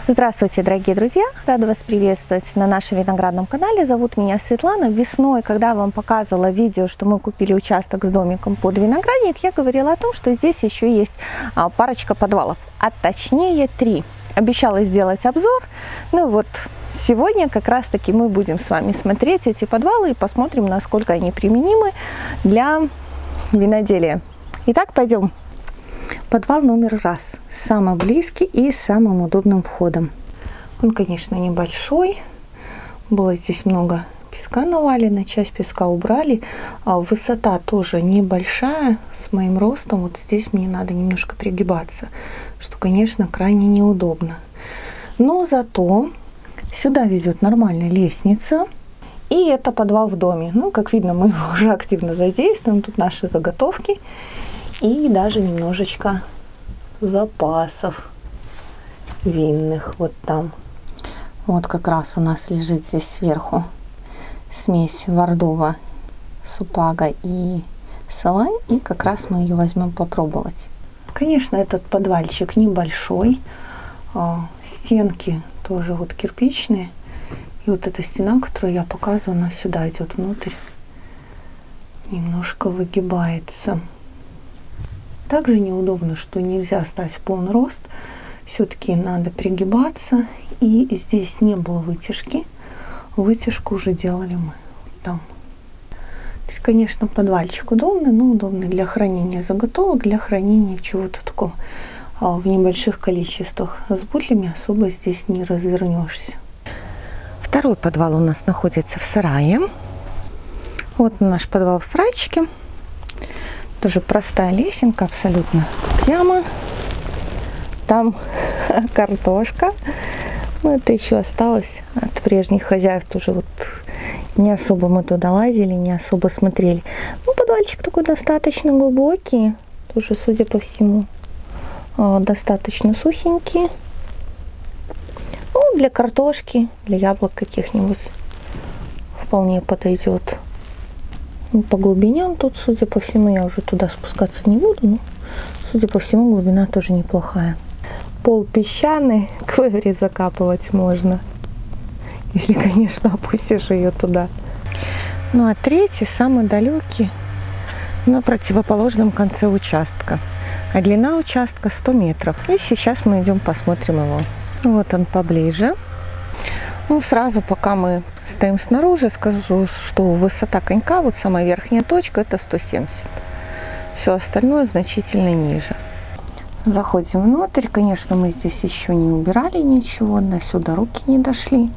Здравствуйте, дорогие друзья! Рада вас приветствовать на нашем виноградном канале. Зовут меня Светлана. Весной, когда я вам показывала видео, что мы купили участок с домиком под виноградник, я говорила о том, что здесь еще есть парочка подвалов, а точнее 3. Обещала сделать обзор. Ну вот, сегодня как раз таки мы будем с вами смотреть эти подвалы и посмотрим, насколько они применимы для виноделия. Итак, пойдем. Подвал номер 1, самый близкий и самым удобным входом. Он, конечно, небольшой. Было здесь много песка навалено, часть песка убрали. Высота тоже небольшая, с моим ростом. Вот здесь мне надо немножко пригибаться, что, конечно, крайне неудобно. Но зато сюда ведет нормальная лестница. И это подвал в доме. Ну, как видно, мы его уже активно задействуем. Тут наши заготовки. И даже немножечко запасов винных вот там. Вот как раз у нас лежит здесь сверху смесь Вардова, Супага и Салай. И как раз мы ее возьмем попробовать. Конечно, этот подвальчик небольшой. Стенки тоже вот кирпичные. И вот эта стена, которую я показываю, она сюда идет внутрь. Немножко выгибается. Также неудобно, что нельзя стать в полный рост. Все-таки надо пригибаться. И здесь не было вытяжки. Вытяжку уже делали мы там. То есть, конечно, подвальчик удобный, но удобный для хранения заготовок, для хранения чего-то такого в небольших количествах. С бутлями особо здесь не развернешься. Второй подвал у нас находится в сарае. Вот наш подвал в сарайчике. Тоже простая лесенка абсолютно. Тут яма, там картошка. Ну, это еще осталось от прежних хозяев. Тоже вот не особо мы туда лазили, не особо смотрели. Ну, подвальчик такой достаточно глубокий. Тоже, судя по всему, достаточно сухенький. Ну, для картошки, для яблок каких-нибудь вполне подойдет. По глубине он тут, судя по всему, я уже туда спускаться не буду, но, судя по всему, глубина тоже неплохая. Пол песчаный, квеври закапывать можно, если, конечно, опустишь ее туда. Ну а третий, самый далекий, на противоположном конце участка. А длина участка 100 метров. И сейчас мы идем посмотрим его. Вот он поближе. Ну, сразу, пока мы стоим снаружи, скажу, что высота конька, вот самая верхняя точка, это 170. Все остальное значительно ниже. Заходим внутрь. Конечно, мы здесь еще не убирали ничего, до сюда руки не дошли.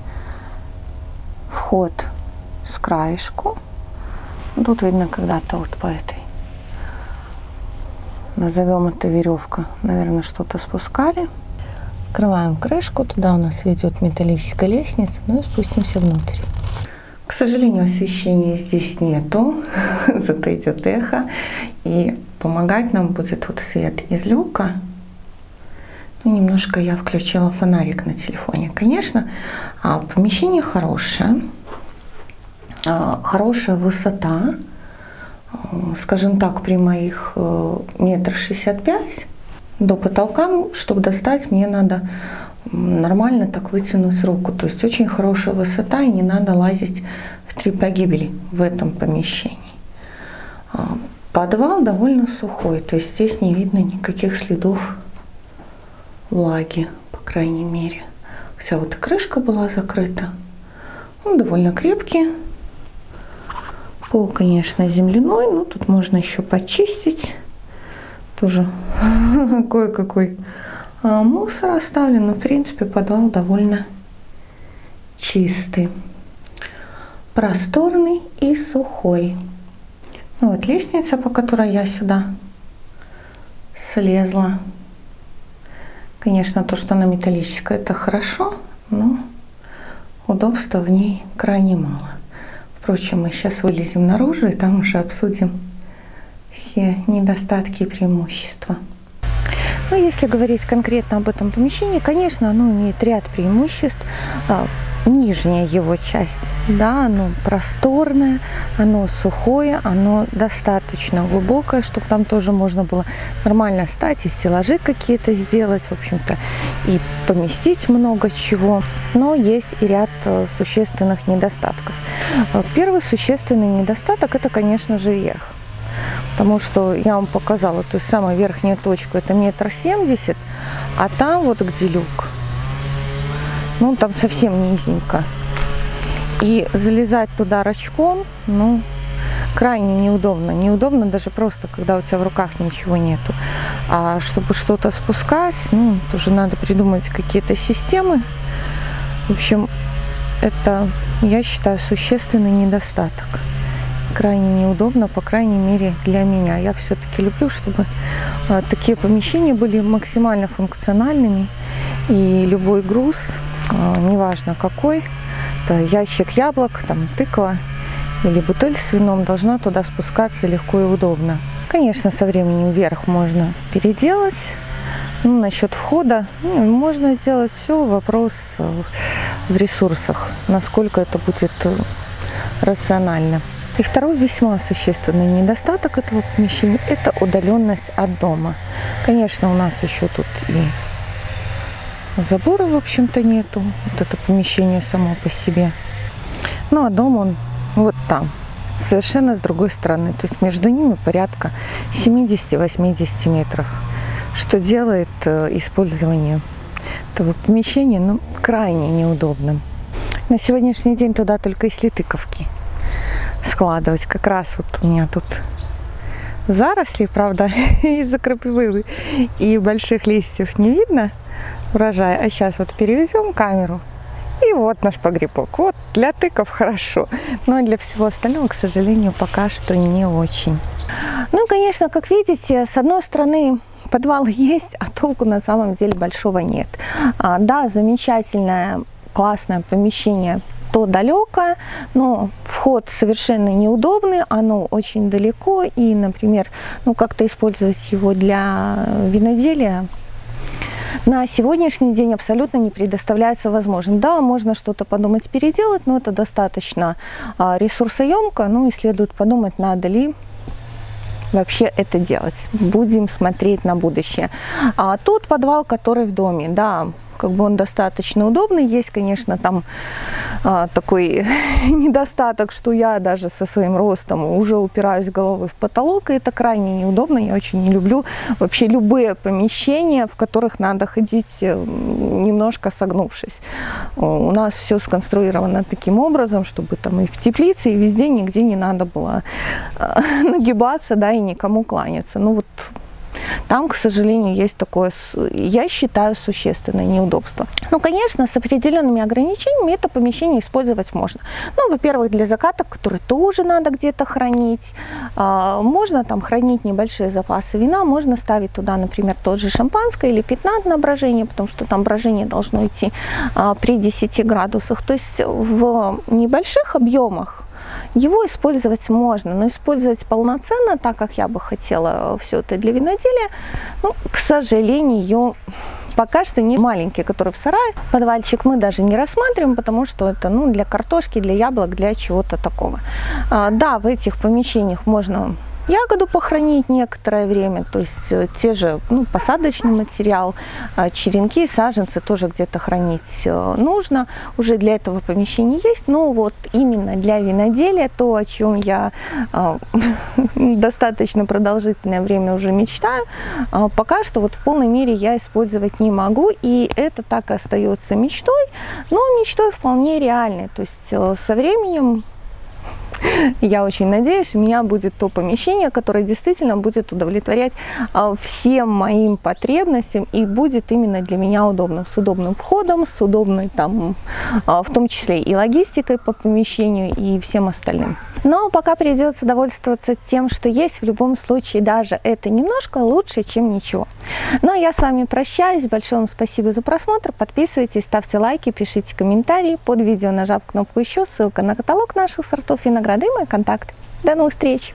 Вход с краешку. Тут видно когда-то вот по этой, назовем это веревка, наверное, что-то спускали. Открываем крышку, туда у нас ведет металлическая лестница, ну и спустимся внутрь. К сожалению, освещения здесь нету, зато идет эхо, и помогать нам будет вот свет из люка. Ну, немножко я включила фонарик на телефоне. Конечно, помещение хорошее, хорошая высота, скажем так, при моих 1,65 м, до потолка, чтобы достать, мне надо нормально так вытянуть руку. То есть очень хорошая высота, и не надо лазить в 3 погибели в этом помещении. Подвал довольно сухой, то есть здесь не видно никаких следов влаги, по крайней мере. Хотя вот и крышка была закрыта. Он довольно крепкий. Пол, конечно, земляной, но тут можно еще почистить. Тоже кое-какой мусор оставлен, но в принципе подвал довольно чистый, просторный и сухой. Ну, вот лестница, по которой я сюда слезла. Конечно, то, что она металлическая, это хорошо, но удобства в ней крайне мало. Впрочем, мы сейчас вылезем наружу и там уже обсудим все недостатки и преимущества. Но если говорить конкретно об этом помещении, конечно, оно имеет ряд преимуществ. нижняя его часть. Да, оно просторное, оно сухое, оно достаточно глубокое, чтобы там тоже можно было нормально встать и стеллажи какие-то сделать, в общем-то, и поместить много чего. Но есть и ряд существенных недостатков. Первый существенный недостаток – это, конечно же, верх. Потому что я вам показала, то есть самая верхняя точка – это 1,70 м, а там вот где люк, ну, там совсем низенько. И залезать туда рачком, ну, крайне неудобно. Неудобно даже просто, когда у тебя в руках ничего нету. А чтобы что-то спускать, ну, тоже надо придумать какие-то системы. В общем, это, я считаю, существенный недостаток. Крайне неудобно, по крайней мере, для меня. Я все-таки люблю, чтобы такие помещения были максимально функциональными. И любой груз, неважно какой, это ящик яблок, там, тыква или бутыль с вином, должна туда спускаться легко и удобно. Конечно, со временем вверх можно переделать. Ну, насчет входа можно сделать все, вопрос в ресурсах, насколько это будет рационально. И второй весьма существенный недостаток этого помещения – это удаленность от дома. Конечно, у нас еще тут и забора, в общем-то, нету. Вот это помещение само по себе. Ну, а дом он вот там, совершенно с другой стороны. То есть между ними порядка 70-80 метров, что делает использование этого помещения, ну, крайне неудобным. На сегодняшний день туда только если тыковки складывать. Как раз вот у меня тут заросли, правда, из-за крапивы и больших листьев не видно урожая. А сейчас вот перевезем камеру, и вот наш погребок. Вот для тыков хорошо, но для всего остального, к сожалению, пока что не очень. Ну, конечно, как видите, с одной стороны подвал есть, а толку на самом деле большого нет. Да, замечательное, классное помещение, то далеко, но вход совершенно неудобный, оно очень далеко, и, например, ну, как-то использовать его для виноделия на сегодняшний день абсолютно не предоставляется возможным. Да, можно что-то подумать переделать, но это достаточно ресурсоемко, ну и следует подумать, надо ли вообще это делать. Будем смотреть на будущее. А тот подвал, который в доме, да, как бы он достаточно удобный. Есть, конечно, там такой недостаток, что я даже со своим ростом уже упираюсь головой в потолок, и это крайне неудобно. Я очень не люблю вообще любые помещения, в которых надо ходить немножко согнувшись. У нас все сконструировано таким образом, чтобы там и в теплице, и везде нигде не надо было нагибаться, да, и никому кланяться. Ну вот там, к сожалению, есть такое, я считаю, существенное неудобство. Ну, конечно, с определенными ограничениями это помещение использовать можно. Ну, во-первых, для закаток, которые тоже надо где-то хранить. Можно там хранить небольшие запасы вина, можно ставить туда, например, тот же шампанское или пятнат на брожение, потому что там брожение должно идти при 10 градусах. То есть в небольших объемах его использовать можно, но использовать полноценно, так как я бы хотела все это для виноделия, ну, к сожалению, пока что не маленький, который в сарае. Подвальчик мы даже не рассматриваем, потому что это, ну, для картошки, для яблок, для чего-то такого. Да, в этих помещениях можно ягоду похоронить некоторое время, то есть те же, ну, посадочный материал, черенки, саженцы тоже где-то хранить нужно. Уже для этого помещения есть, но вот именно для виноделия, то, о чем я достаточно продолжительное время уже мечтаю, пока что вот в полной мере я использовать не могу, и это так и остается мечтой, но мечтой вполне реальной. То есть со временем, я очень надеюсь, у меня будет то помещение, которое действительно будет удовлетворять всем моим потребностям и будет именно для меня удобным, с удобным входом, с удобной там, в том числе и логистикой по помещению и всем остальным. Но пока придется довольствоваться тем, что есть. В любом случае, даже это немножко лучше, чем ничего. Ну а я с вами прощаюсь. Большое вам спасибо за просмотр. Подписывайтесь, ставьте лайки, пишите комментарии. Под видео, нажав кнопку «Еще», ссылка на каталог наших сортов винограда и мои контакты. До новых встреч!